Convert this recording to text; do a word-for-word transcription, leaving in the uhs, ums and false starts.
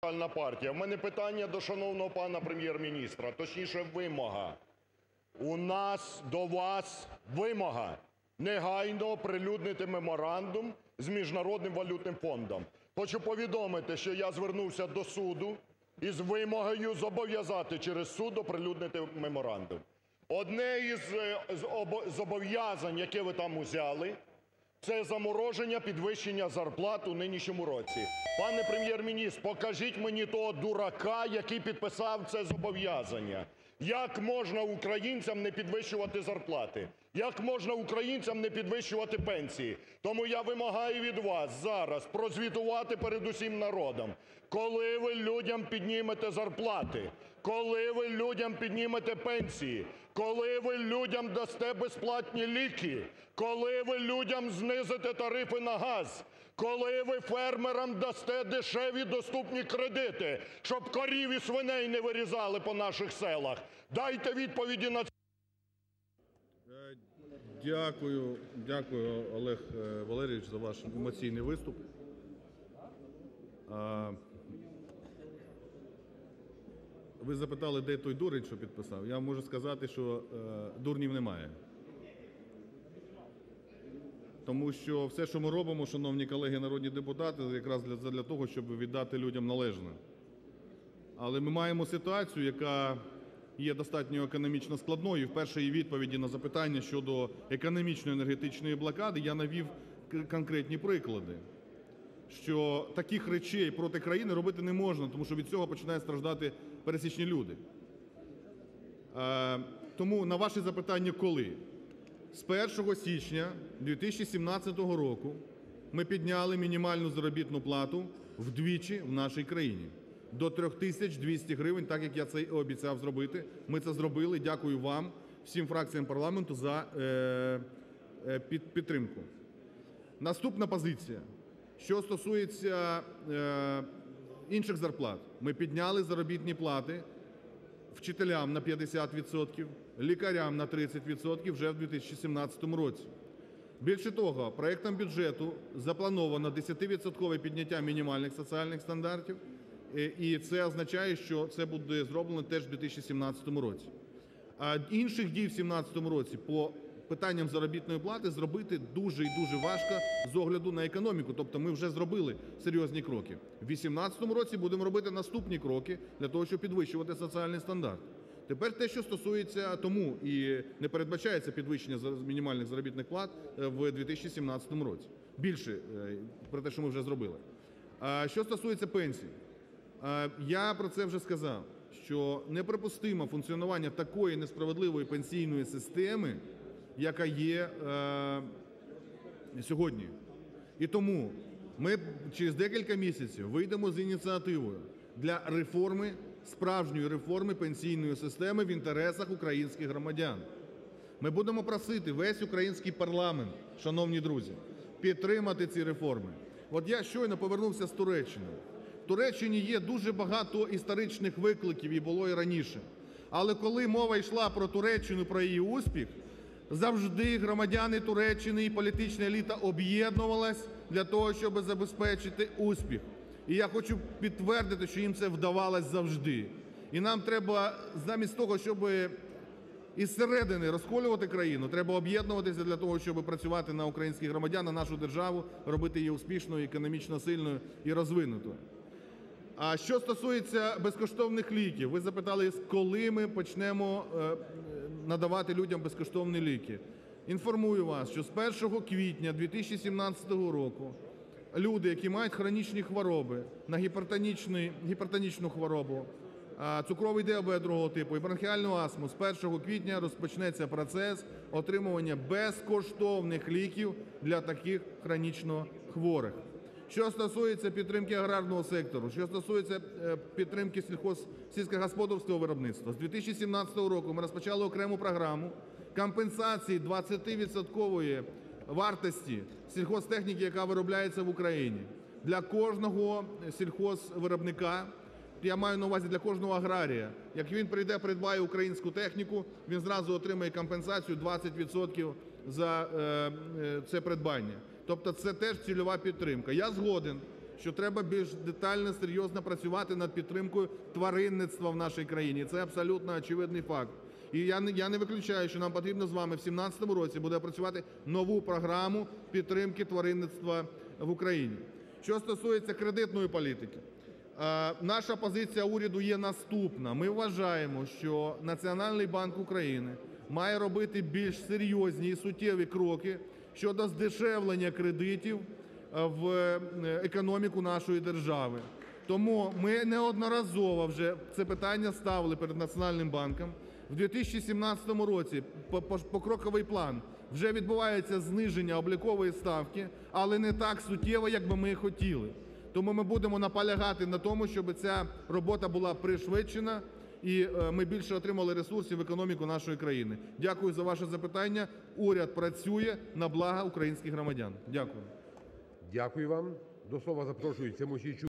Радикальна партія. У мене питання до шановного пана Прем'єр-міністра, точніше вимога. У нас до вас вимога негайно оприлюднити меморандум з Міжнародним валютним фондом. Хочу повідомити, що я звернувся до суду із вимогою зобов'язати через суд оприлюднити меморандум. Одне із зобов'язань, яке ви там узяли, це замороження підвищення зарплат у нинішньому році. Пане Прем'єр-міністр, покажіть мені того дурака, який підписав це зобов'язання. Як можна українцям не підвищувати зарплати? Як можна українцям не підвищувати пенсії? Тому я вимагаю від вас зараз прозвітувати перед усім народом, коли ви людям піднімете зарплати, коли ви людям піднімете пенсії, коли ви людям дасте безплатні ліки, коли ви людям знизите тарифи на газ, коли ви фермерам дасте дешеві доступні кредити, щоб корів і свиней не вирізали по наших селах. Дайте відповіді на це. Дякую, дякую, Олег Валерійович, за ваш емоційний виступ. Ви запитали, де той дурень, що підписав. Я можу сказати, що дурнів немає. Тому що все, що ми робимо, шановні колеги народні депутати, якраз для, для того, щоб віддати людям належне. Але ми маємо ситуацію, яка є достатньо економічно складною. В першій відповіді на запитання щодо економічної енергетичної блокади я навів конкретні приклади, що таких речей проти країни робити не можна, тому що від цього починають страждати пересічні люди. Тому на ваше запитання коли? З першого січня дві тисячі сімнадцятого року ми підняли мінімальну заробітну плату вдвічі в нашій країні. До три тисячі двісті гривень, так як я це і обіцяв зробити. Ми це зробили. Дякую вам, всім фракціям парламенту за е, е, під, підтримку. Наступна позиція. Що стосується е, інших зарплат. Ми підняли заробітні плати вчителям на п'ятдесят відсотків, лікарям на тридцять відсотків вже в дві тисячі сімнадцятому році. Більше того, проектом бюджету заплановано десятивідсоткове підняття мінімальних соціальних стандартів, і це означає, що це буде зроблено теж в дві тисячі сімнадцятому році. А інших дій в дві тисячі сімнадцятому році по питанням заробітної плати зробити дуже і дуже важко з огляду на економіку. Тобто ми вже зробили серйозні кроки. В дві тисячі вісімнадцятому році будемо робити наступні кроки для того, щоб підвищувати соціальний стандарт. Тепер те, що стосується тому і не передбачається підвищення мінімальних заробітних плат в дві тисячі сімнадцятому році. Більше про те, що ми вже зробили. Що стосується пенсій. Я про це вже сказав, що неприпустимо функціонування такої несправедливої пенсійної системи, яка є е, сьогодні. І тому ми через декілька місяців вийдемо з ініціативою для реформи, справжньої реформи пенсійної системи в інтересах українських громадян. Ми будемо просити весь український парламент, шановні друзі, підтримати ці реформи. От я щойно повернувся з Туреччини. В Туреччині є дуже багато історичних викликів, і було і раніше. Але коли мова йшла про Туреччину, про її успіх, завжди громадяни Туреччини і політична еліта об'єднувалась для того, щоб забезпечити успіх. І я хочу підтвердити, що їм це вдавалось завжди. І нам треба замість того, щоб із середини розколювати країну, треба об'єднуватися для того, щоб працювати на українських громадян, на нашу державу, робити її успішною, економічно сильною і розвинутою. А що стосується безкоштовних ліків, ви запитали, коли ми почнемо надавати людям безкоштовні ліки. Інформую вас, що з першого квітня дві тисячі сімнадцятого року люди, які мають хронічні хвороби, на гіпертонічну хворобу, цукровий діабет другого типу і бронхіальну астму, з першого квітня розпочнеться процес отримування безкоштовних ліків для таких хронічно хворих. Що стосується підтримки аграрного сектору, що стосується підтримки сільхоз, сільськогосподарського виробництва, з дві тисячі сімнадцятого року ми розпочали окрему програму компенсації двадцятивідсоткової вартості сільхозтехніки, яка виробляється в Україні. Для кожного сільхозвиробника, я маю на увазі для кожного аграрія, як він прийде, придбає українську техніку, він зразу отримає компенсацію двадцять відсотків за е, це придбання. Тобто це теж цільова підтримка. Я згоден, що треба більш детально, серйозно працювати над підтримкою тваринництва в нашій країні. Це абсолютно очевидний факт. І я не, я не виключаю, що нам потрібно з вами в сімнадцятому році буде опрацювати нову програму підтримки тваринництва в Україні. Що стосується кредитної політики, е, наша позиція уряду є наступна. Ми вважаємо, що Національний банк України має робити більш серйозні і суттєві кроки щодо здешевлення кредитів в економіку нашої держави. Тому ми неодноразово вже це питання ставили перед Національним банком. В дві тисячі сімнадцятому році покроковий план, вже відбувається зниження облікової ставки, але не так суттєво, як би ми хотіли. Тому ми будемо наполягати на тому, щоб ця робота була пришвидшена і ми більше отримали ресурсів в економіку нашої країни. Дякую за ваше запитання. Уряд працює на благо українських громадян. Дякую. Дякую вам. До слова запрошується Мосійчук